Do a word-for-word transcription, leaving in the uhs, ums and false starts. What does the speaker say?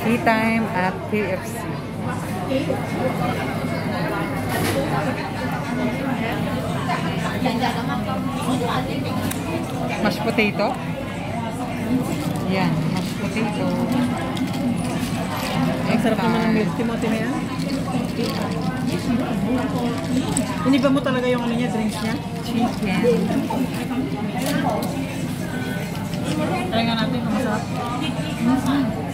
Tea time at K F C. Mashed potato. Yan, mashed potato. Ang sarap naman ng milk tea mo, Timea. Iniba mo talaga yung ano niya, drinks niya? Chicken. Try nga natin kung masarap. Mm-hmm.